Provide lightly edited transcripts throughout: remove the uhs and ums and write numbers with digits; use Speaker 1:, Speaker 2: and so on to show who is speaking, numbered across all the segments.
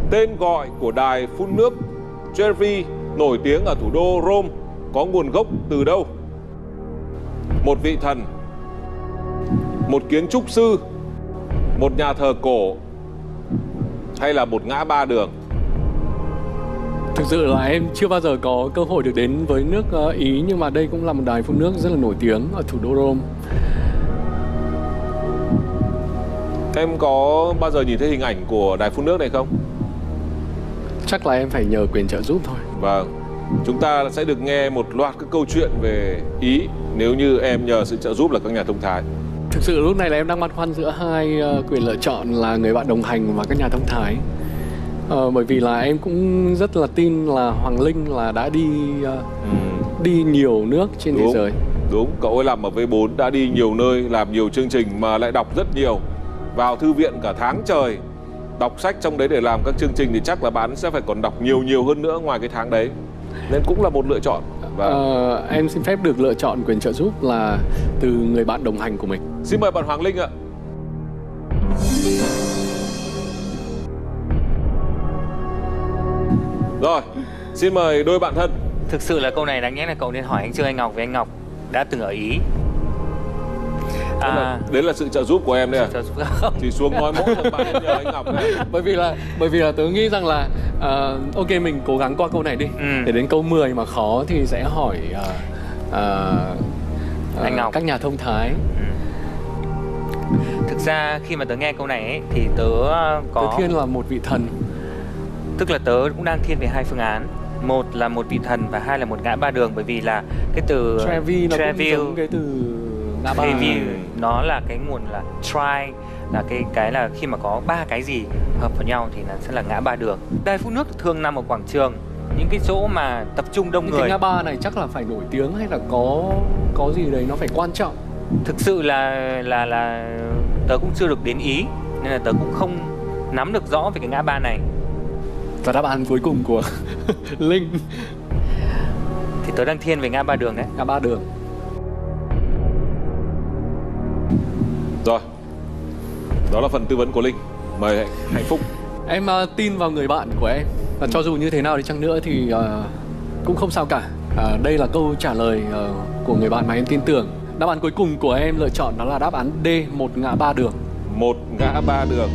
Speaker 1: Tên gọi của đài phun nước Trevi nổi tiếng ở thủ đô Rome có nguồn gốc từ đâu? Một vị thần, một kiến trúc sư, một nhà thờ cổ, hay là một ngã ba đường?
Speaker 2: Thực sự là em chưa bao giờ có cơ hội được đến với nước Ý, nhưng mà đây cũng là một đài phun nước rất là nổi tiếng ở thủ đô Rome.
Speaker 1: Em có bao giờ nhìn thấy hình ảnh của đài phun nước này không?
Speaker 2: Chắc là em phải nhờ quyền trợ giúp thôi.
Speaker 1: Vâng, chúng ta sẽ được nghe một loạt các câu chuyện về Ý nếu như em nhờ sự trợ giúp là các nhà thông thái.
Speaker 2: Thực sự lúc này là em đang băn khoăn giữa hai quyền lựa chọn là người bạn đồng hành và các nhà thông thái. Bởi vì là em cũng rất là tin là Hoàng Linh là đã đi nhiều nước trên thế giới.
Speaker 1: Đúng, cậu ấy làm ở V4 đã đi nhiều nơi, làm nhiều chương trình mà lại đọc rất nhiều. Vào thư viện cả tháng trời, đọc sách trong đấy để làm các chương trình thì chắc là bạn sẽ phải còn đọc nhiều hơn nữa ngoài cái tháng đấy. Nên cũng là một lựa chọn.
Speaker 2: Em xin phép được lựa chọn quyền trợ giúp là từ người bạn đồng hành của mình.
Speaker 1: Xin mời bạn Hoàng Linh ạ. Rồi, xin mời đôi bạn thân.
Speaker 3: Thực sự là câu này đáng nhẽ là cậu nên hỏi anh Trương Anh Ngọc, vì anh Ngọc đã từng ở Ý.
Speaker 1: Đấy là sự trợ giúp của em đấy à?
Speaker 3: Trợ giúp không?
Speaker 1: Thì xuống nói mỗi lần bạn nhờ anh Ngọc này.
Speaker 2: Bởi vì là tớ nghĩ rằng là ok, mình cố gắng qua câu này đi. Để đến câu 10 mà khó thì sẽ hỏi
Speaker 3: anh Ngọc,
Speaker 2: các nhà thông thái.
Speaker 3: Thực ra khi mà tớ nghe câu này ấy, thì tớ
Speaker 2: Tớ thiên là một vị thần.
Speaker 3: Tức là tớ cũng đang thiên về hai phương án. Một là một vị thần và hai là một ngã ba đường. Bởi vì là cái từ
Speaker 2: Trevi nó cũng giống cái từ ngã ba.
Speaker 3: Trevi nó là cái nguồn là tri, là cái là khi mà có ba cái gì hợp vào nhau thì nó sẽ là ngã ba đường. Đài phun nước thường nằm ở quảng trường, những cái chỗ mà tập trung đông người.
Speaker 2: Cái ngã ba này chắc là phải nổi tiếng hay là có gì đấy nó phải quan trọng.
Speaker 3: Thực sự là tớ cũng chưa được đến Ý nên là tớ cũng không nắm được rõ về cái ngã ba này.
Speaker 2: Và đáp án cuối cùng của Linh
Speaker 3: thì tớ đang thiên về ngã ba đường đấy.
Speaker 2: Ngã ba đường.
Speaker 1: Rồi, đó là phần tư vấn của Linh. Mời Hạnh Phúc.
Speaker 2: Em tin vào người bạn của em. Và cho dù như thế nào đi chăng nữa thì cũng không sao cả. Đây là câu trả lời của người bạn mà em tin tưởng. Đáp án cuối cùng của em lựa chọn đó là đáp án D, một ngã ba đường.
Speaker 1: Một ngã ba đường.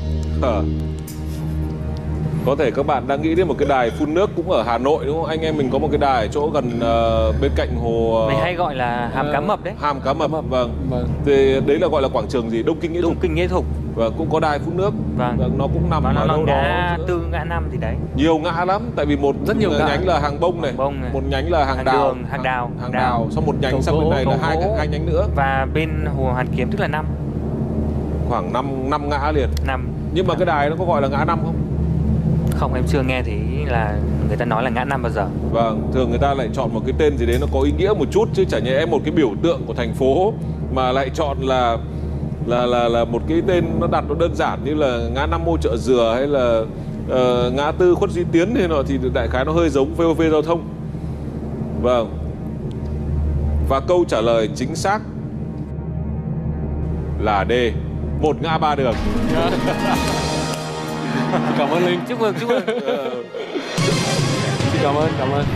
Speaker 1: Có thể các bạn đang nghĩ đến một cái đài phun nước cũng ở Hà Nội đúng không? Anh em mình có một cái đài chỗ gần bên cạnh hồ...
Speaker 3: Mình hay gọi là Hàm Cá Mập đấy.
Speaker 1: Hàm Cá Mập, vâng. Thì đấy là gọi là quảng trường gì? Đông Kinh Nghĩa Thục.
Speaker 3: Đông Kinh Nghĩa Thục.
Speaker 1: Và cũng có đài phun nước.
Speaker 3: Vâng.
Speaker 1: Nó cũng nằm ở đâu đó.
Speaker 3: Ngã 4, ngã 5 gì đấy.
Speaker 1: Nhiều ngã lắm, tại vì một
Speaker 2: rất nhiều
Speaker 1: nhánh là hàng bông này, một nhánh là hàng đào, hàng đào, xong một nhánh sang bên này là hai nhánh nữa.
Speaker 3: Và bên hồ Hoàn Kiếm tức là 5.
Speaker 1: Khoảng 5 ngã liền.
Speaker 3: 5.
Speaker 1: Nhưng mà cái đài nó có gọi là ngã 5 không?
Speaker 3: Không, em chưa nghe thấy là người ta nói là ngã 5 bao giờ.
Speaker 1: Vâng, thường người ta lại chọn một cái tên gì đấy nó có ý nghĩa một chút, chứ chả nhẽ một cái biểu tượng của thành phố mà lại chọn là một cái tên nó đặt nó đơn giản như là ngã 5 Ô Chợ Dừa hay là ngã tư Khuất Duy Tiến hay nọ, thì đại khái nó hơi giống VOV giao thông. Vâng. Và câu trả lời chính xác là D, một ngã ba đường.
Speaker 2: Cảm ơn Linh.
Speaker 3: Chúc mừng.
Speaker 2: Cảm ơn.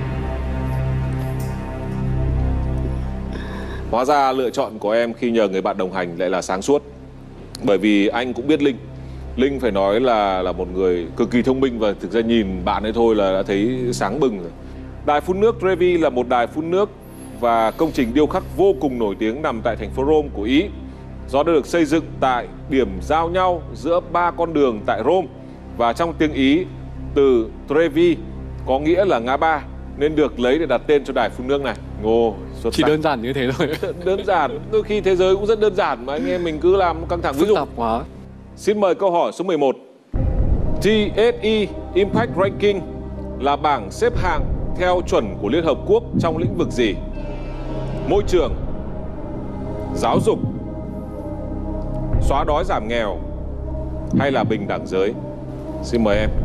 Speaker 1: Hóa ra lựa chọn của em khi nhờ người bạn đồng hành lại là sáng suốt. Bởi vì anh cũng biết Linh phải nói là một người cực kỳ thông minh, và thực ra nhìn bạn ấy thôi là đã thấy sáng bừng rồi. Đài phun nước Trevi là một đài phun nước và công trình điêu khắc vô cùng nổi tiếng nằm tại thành phố Rome của Ý. Do đã được xây dựng tại điểm giao nhau giữa 3 con đường tại Rome, và trong tiếng Ý từ Trevi có nghĩa là ngã ba, nên được lấy để đặt tên cho đài phun nước này.
Speaker 2: Chỉ đơn giản như thế thôi.
Speaker 1: Đơn giản, đôi khi thế giới cũng rất đơn giản mà anh em mình cứ làm căng thẳng. Ví dụ
Speaker 2: quá.
Speaker 1: Xin mời câu hỏi số 11. TSE Impact Ranking là bảng xếp hạng theo chuẩn của Liên Hợp Quốc trong lĩnh vực gì? Môi trường, giáo dục, xóa đói giảm nghèo hay là bình đẳng giới? Xin mời em.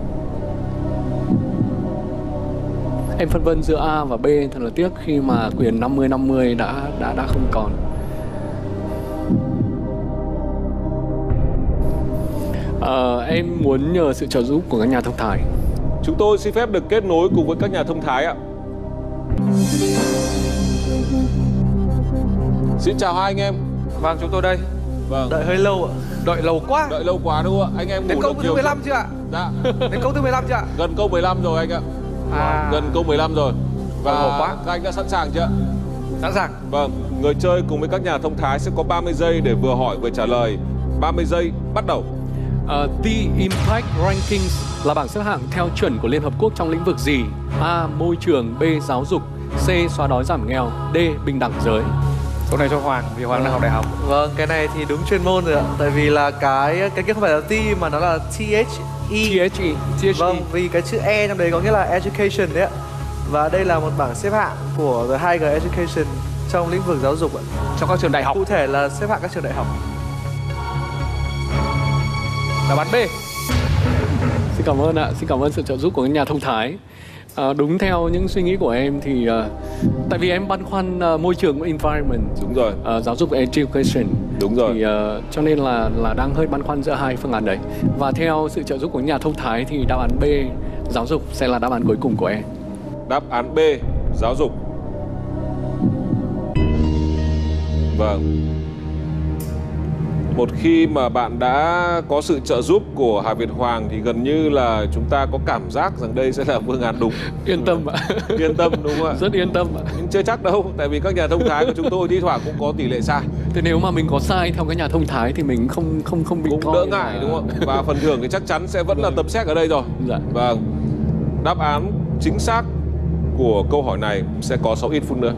Speaker 2: Em phân vân giữa A và B, thật là tiếc khi mà quyền 50-50 đã không còn. Em muốn nhờ sự trợ giúp của các nhà thông thái.
Speaker 1: Chúng tôi xin phép được kết nối cùng với các nhà thông thái ạ. Xin chào hai anh em.
Speaker 4: Vâng, chúng tôi đây.
Speaker 1: Vâng.
Speaker 4: Đợi hơi lâu ạ. Đợi lâu quá.
Speaker 1: Đợi lâu quá đúng không ạ? Anh em
Speaker 4: Đến
Speaker 1: ngủ
Speaker 4: câu
Speaker 1: được
Speaker 4: thứ
Speaker 1: nhiều
Speaker 4: 15 chưa ạ?
Speaker 1: Dạ.
Speaker 4: Đến câu thứ 15 chưa ạ?
Speaker 1: Gần câu 15 rồi anh ạ. Gần câu 15 rồi. Và
Speaker 4: quá.
Speaker 1: các anh đã sẵn sàng chưa?
Speaker 4: Sẵn sàng.
Speaker 1: Vâng, người chơi cùng với các nhà thông thái sẽ có 30 giây để vừa hỏi vừa trả lời. 30 giây bắt đầu.
Speaker 2: The Impact Rankings là bảng xếp hạng theo chuẩn của Liên Hợp Quốc trong lĩnh vực gì? A. Môi trường. B. Giáo dục. C. Xóa đói giảm nghèo. D. Bình đẳng giới.
Speaker 4: Câu này cho Hoàng, vì Hoàng đang học đại học.
Speaker 5: Vâng, cái này thì đúng chuyên môn rồi ạ. Tại vì là cái kia không phải là T mà nó là THE.
Speaker 2: THE.
Speaker 5: Vâng, vì cái chữ E trong đấy có nghĩa là education đấy ạ. Và đây là một bảng xếp hạng của The Higher Education trong lĩnh vực giáo dục ạ.
Speaker 4: Cho các trường đại học.
Speaker 5: Cụ thể là xếp hạng các trường đại học.
Speaker 4: Đáp án B.
Speaker 2: Xin cảm ơn ạ. Xin cảm ơn sự trợ giúp của các nhà thông thái. Đúng theo những suy nghĩ của em thì tại vì em băn khoăn môi trường environment,
Speaker 1: Đúng rồi.
Speaker 2: giáo dục education.
Speaker 1: Đúng rồi.
Speaker 2: Thì cho nên là đang hơi băn khoăn giữa hai phương án đấy. Và theo sự trợ giúp của nhà thông thái thì đáp án B, giáo dục sẽ là đáp án cuối cùng của em.
Speaker 1: Đáp án B, giáo dục. Vâng. Một khi mà bạn đã có sự trợ giúp của Hà Việt Hoàng thì gần như là chúng ta có cảm giác rằng đây sẽ là phương án đúng.
Speaker 2: Yên tâm ạ.
Speaker 1: Yên tâm đúng không ạ?
Speaker 2: Rất yên tâm ạ.
Speaker 1: Nhưng chưa chắc đâu, tại vì các nhà thông thái của chúng tôi thi thoảng cũng có tỷ lệ sai.
Speaker 2: Thế nếu mà mình có sai theo các nhà thông thái thì mình không bị
Speaker 1: Cũng đỡ ngại đúng không ạ? Và phần thưởng thì chắc chắn sẽ vẫn là tấm séc ở đây rồi.
Speaker 2: Dạ.
Speaker 1: Vâng. Đáp án chính xác của câu hỏi này sẽ có sau ít phút nữa.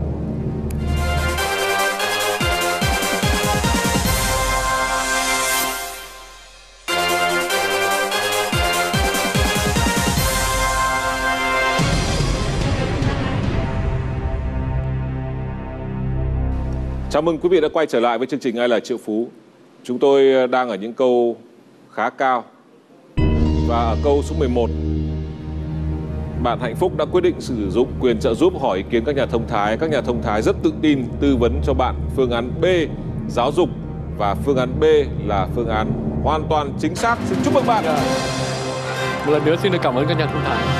Speaker 1: Chào mừng quý vị đã quay trở lại với chương trình Ai là triệu phú. Chúng tôi đang ở những câu khá cao. Và ở câu số 11, bạn Hạnh Phúc đã quyết định sử dụng quyền trợ giúp hỏi ý kiến các nhà thông thái. Các nhà thông thái rất tự tin tư vấn cho bạn phương án B, giáo dục. Và phương án B là phương án hoàn toàn chính xác. Xin chúc mừng bạn.
Speaker 2: Một lần nữa xin được cảm ơn các nhà thông thái.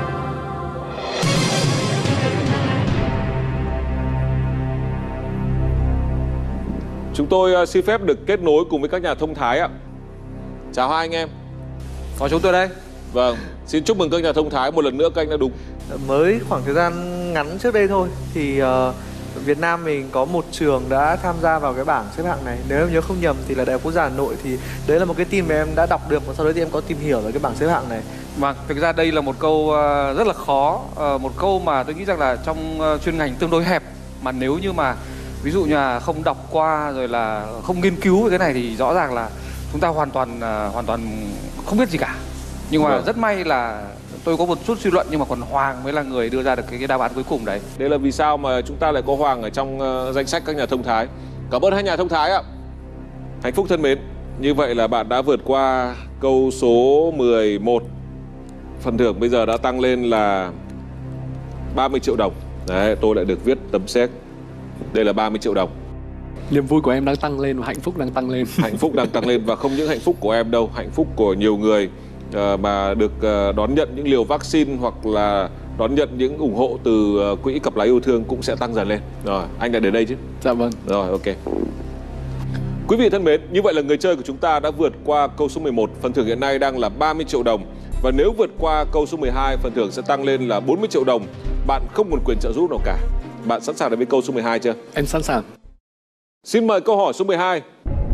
Speaker 1: Chúng tôi xin phép được kết nối cùng với các nhà thông thái ạ. Chào hai anh em.
Speaker 4: Có chúng tôi đây.
Speaker 1: Vâng, xin chúc mừng các nhà thông thái, một lần nữa các anh đã đúng.
Speaker 5: Mới khoảng thời gian ngắn trước đây thôi thì Việt Nam mình có một trường đã tham gia vào cái bảng xếp hạng này. Nếu em nhớ không nhầm thì là Đại học Quốc gia Hà Nội, thì đấy là một cái tin mà em đã đọc được và sau đó thì em có tìm hiểu về cái bảng xếp hạng này.
Speaker 4: Vâng, thực ra đây là một câu rất là khó, một câu mà tôi nghĩ rằng là trong chuyên ngành tương đối hẹp, mà nếu như mà ví dụ như là không đọc qua rồi là không nghiên cứu về cái này thì rõ ràng là chúng ta hoàn toàn không biết gì cả. Nhưng mà rất may là tôi có một chút suy luận, nhưng mà còn Hoàng mới là người đưa ra được cái đáp án cuối cùng đấy.
Speaker 1: Đây là vì sao mà chúng ta lại có Hoàng ở trong danh sách các nhà thông thái. Cảm ơn hai nhà thông thái ạ. Hạnh Phúc thân mến, như vậy là bạn đã vượt qua câu số 11. Phần thưởng bây giờ đã tăng lên là 30 triệu đồng. Đấy, tôi lại được viết tấm séc. Đây là 30 triệu đồng.
Speaker 2: Niềm vui của em đang tăng lên và hạnh phúc đang tăng lên.
Speaker 1: Hạnh phúc đang tăng lên, và không những hạnh phúc của em đâu, hạnh phúc của nhiều người mà được đón nhận những liều vaccine hoặc là đón nhận những ủng hộ từ quỹ Cặp Lái Yêu Thương cũng sẽ tăng dần lên. Rồi, anh đã đến đây chứ?
Speaker 2: Dạ vâng.
Speaker 1: Rồi, ok. Quý vị thân mến, như vậy là người chơi của chúng ta đã vượt qua câu số 11. Phần thưởng hiện nay đang là 30 triệu đồng. Và nếu vượt qua câu số 12, phần thưởng sẽ tăng lên là 40 triệu đồng. Bạn không còn quyền trợ giúp nào cả. Bạn sẵn sàng đến với câu số 12 chưa?
Speaker 2: Em sẵn sàng.
Speaker 1: Xin mời câu hỏi số 12.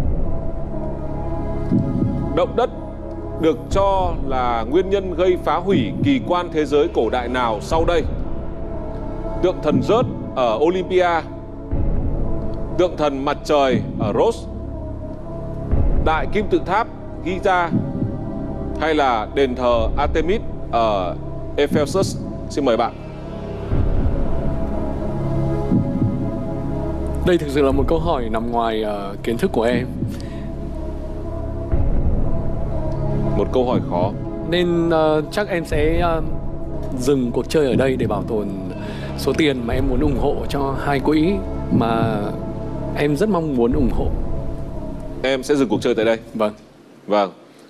Speaker 1: Động đất được cho là nguyên nhân gây phá hủy kỳ quan thế giới cổ đại nào sau đây? Tượng thần Zeus ở Olympia, tượng thần mặt trời ở Rhodes, đại kim tự tháp Giza, hay là đền thờ Artemis ở Ephesus? Xin mời bạn.
Speaker 2: Đây thực sự là một câu hỏi nằm ngoài kiến thức của em.
Speaker 1: Một câu hỏi khó.
Speaker 2: Nên chắc em sẽ dừng cuộc chơi ở đây để bảo tồn số tiền mà em muốn ủng hộ cho hai quỹ mà em rất mong muốn ủng hộ.
Speaker 1: Em sẽ dừng cuộc chơi tại đây.
Speaker 2: Vâng.
Speaker 1: Vâng.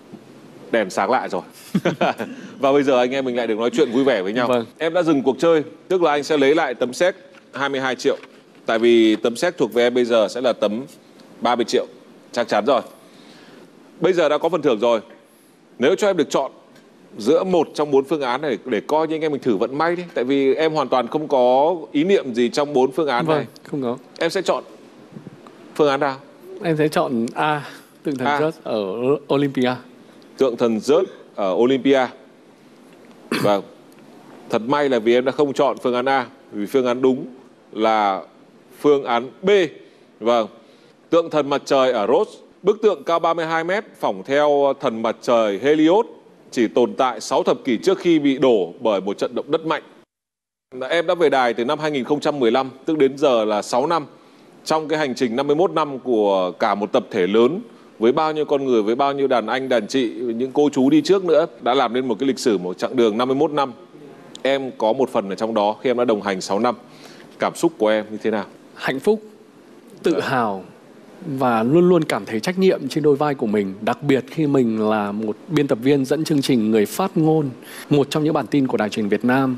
Speaker 1: đèn sáng lại rồi. Và bây giờ anh em mình lại được nói chuyện vui vẻ với nhau.
Speaker 2: Vâng.
Speaker 1: Em đã dừng cuộc chơi, tức là anh sẽ lấy lại tấm séc 22 triệu. Tại vì tấm séc thuộc về em bây giờ sẽ là tấm 30 triệu. Chắc chắn rồi. Bây giờ đã có phần thưởng rồi. Nếu cho em được chọn giữa một trong 4 phương án này để coi như anh em mình thử vận may đi. Tại vì em hoàn toàn không có ý niệm gì trong 4 phương án này.
Speaker 2: Không có.
Speaker 1: Em sẽ chọn phương án nào?
Speaker 2: Em sẽ chọn A, tượng thần
Speaker 1: A.
Speaker 2: rớt ở Olympia.
Speaker 1: Tượng thần rớt ở Olympia. Vâng. Thật may là vì em đã không chọn phương án A. Vì phương án đúng là phương án B. Vâng. Tượng thần mặt trời ở Rhodes. Bức tượng cao 32 m phỏng theo thần mặt trời Helios, chỉ tồn tại 6 thập kỷ trước khi bị đổ bởi một trận động đất mạnh. Em đã về đài từ năm 2015, tức đến giờ là 6 năm. Trong cái hành trình 51 năm của cả một tập thể lớn, với bao nhiêu con người, với bao nhiêu đàn anh, đàn chị, những cô chú đi trước nữa, đã làm nên một cái lịch sử, một chặng đường 51 năm. Em có một phần ở trong đó khi em đã đồng hành 6 năm. Cảm xúc của em như thế nào?
Speaker 2: Hạnh phúc, tự hào và luôn luôn cảm thấy trách nhiệm trên đôi vai của mình. Đặc biệt khi mình là một biên tập viên dẫn chương trình, người phát ngôn một trong những bản tin của Đài Truyền hình Việt Nam.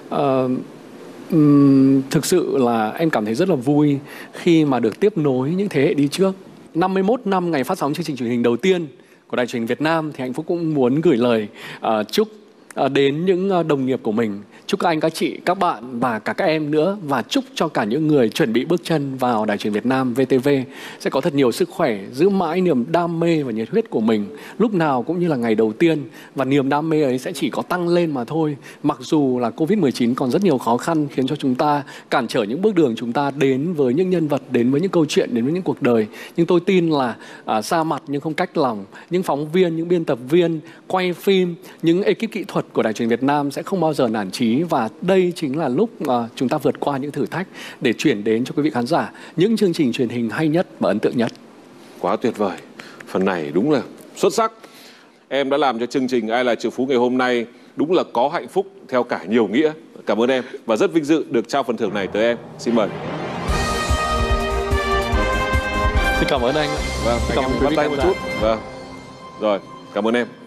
Speaker 2: Thực sự là em cảm thấy rất là vui khi mà được tiếp nối những thế hệ đi trước. 51 năm ngày phát sóng chương trình truyền hình đầu tiên của Đài Truyền hình Việt Nam thì Hạnh Phúc cũng muốn gửi lời chúc đến những đồng nghiệp của mình. Chúc các anh, các chị, các bạn và cả các em nữa. Và chúc cho cả những người chuẩn bị bước chân vào Đài Truyền hình Việt Nam, VTV sẽ có thật nhiều sức khỏe, giữ mãi niềm đam mê và nhiệt huyết của mình lúc nào cũng như là ngày đầu tiên. Và niềm đam mê ấy sẽ chỉ có tăng lên mà thôi. Mặc dù là Covid-19 còn rất nhiều khó khăn khiến cho chúng ta cản trở những bước đường chúng ta đến với những nhân vật, đến với những câu chuyện, đến với những cuộc đời. Nhưng tôi tin là xa mặt nhưng không cách lòng. Những phóng viên, những biên tập viên, quay phim, những ekip kỹ thuật của Đài Truyền hình Việt Nam sẽ không bao giờ nản chí. Và đây chính là lúc chúng ta vượt qua những thử thách để chuyển đến cho quý vị khán giả những chương trình truyền hình hay nhất và ấn tượng nhất.
Speaker 1: Quá tuyệt vời. Phần này đúng là xuất sắc. Em đã làm cho chương trình Ai Là Triệu Phú ngày hôm nay đúng là có hạnh phúc theo cả nhiều nghĩa. Cảm ơn em và rất vinh dự được trao phần thưởng này tới em. Xin mời.
Speaker 2: Xin cảm ơn anh.
Speaker 1: Vâng, anh em bắt tay một chút. Vâng. Rồi, cảm ơn em.